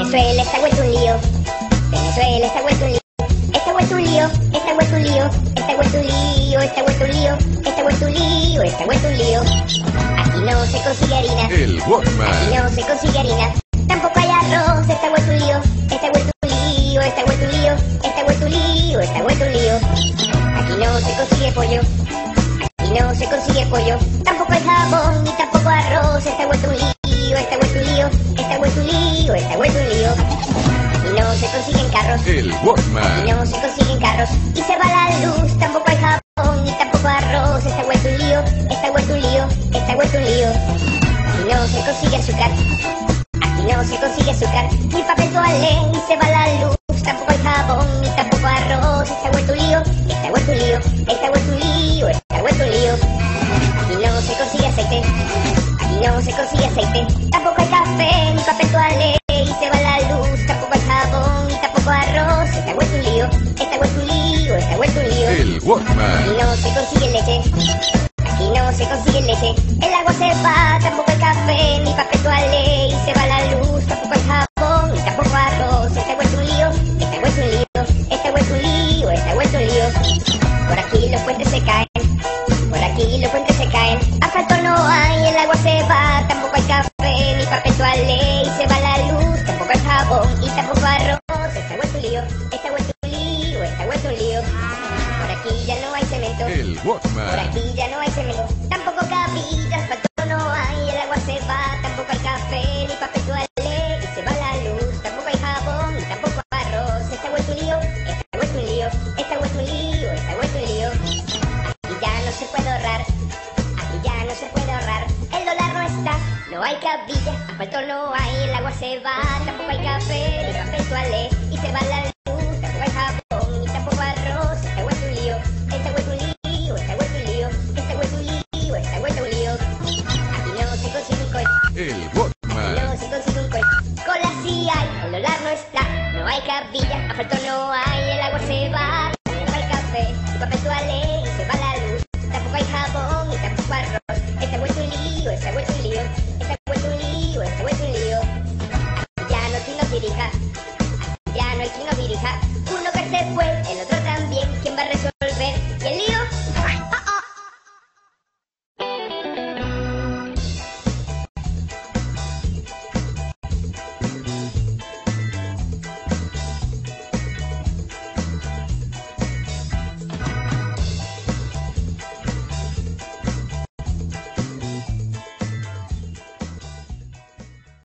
Venezuela está vuelto un lío. Venezuela está vuelto un lío. Está vuelto un lío, está vuelto un lío, está vuelto un lío, está vuelto un lío, está vuelto un lío, está vuelto un lío. Aquí no se consigue harina. El Walkman. Aquí no se consigue harina. Tampoco hay arroz, está vuelto un lío, está vuelto un lío, está vuelto un lío, está vuelto un lío, está vuelto un lío. Aquí no se consigue pollo. Aquí no se consigue pollo. Tampoco hay jabón ni tampoco arroz, está vuelto un lío, está vuelto un lío, está vuelto un lío, está vuelto un lío. Y no se consiguen carros. El Walkman. Y no se consiguen carros. Y se va la luz. Tampoco hay jabón ni tampoco arroz. Está vuelto un lío. Está vuelto un lío. Está vuelto un lío. Y no se consigue azúcar. Aquí no se consigue azúcar. Ni papel toalé. Y se va la luz. Tampoco hay jabón ni tampoco arroz. Está vuelto un lío. Está vuelto un lío. Está vuelto un lío. Está vuelto un lío. Aquí no se consigue aceite. Aquí no se consigue aceite. Tampoco hay café ni papel toalé. Y se va la luz. Tampoco hay jabón ni tampoco arroz. Está vuelto un lío. Está vuelto un lío. Está vuelto un lío. El Walkman. Aquí no se consigue leche. Aquí no se consigue leche. El agua se va. Tampoco hay café ni papel toalé. Y se va la luz. Tampoco hay jabón ni tampoco arroz. Está vuelto un lío. Está vuelto un lío. Está vuelto un lío. Está vuelto un lío. Por aquí los puentes se caen. Por aquí los puentes se caen. Asfalto no hay. El agua se va. Tampoco hay café ni papel toalé. Y se va la luz. Tampoco hay jabón y tampoco arroz. Está vuelto un lío. Está vuelto un lío. Está vuelto un lío. Por aquí ya no hay cemento. El Por Walkman. aquí ya no hay cemento. Tampoco cabillas. Asfalto no hay. El agua se va. Tampoco hay café ni papel toalé. Y se va la luz. Tampoco hay jabón y tampoco arroz. Está vuelto un lío. Está vuelto un lío. Está vuelto un lío. Está vuelto un lío. Aquí ya no se puede ahorrar. Aquí ya no se puede ahorrar. El dólar no está. No hay cabilla. Asfalto no hay. El agua se va. Tampoco hay café ni papel toalé. Y se va la luz. Tampoco hay jabón ni tampoco arroz. Está vuelto un lío. Está vuelto un lío. Está vuelto un lío. Está vuelto un lío. Está vuelto un lío. Aquí no se consigue un coche. El Walkman. No se consigue un coche. Cola sí hay, el dólar no está. No hay cabilla, asfalto no hay. El agua se va, tampoco hay café y papel toalé. Y se va la luz, tampoco hay jabón y tampoco arroz. Está vuelto un lío, está vuelto un lío.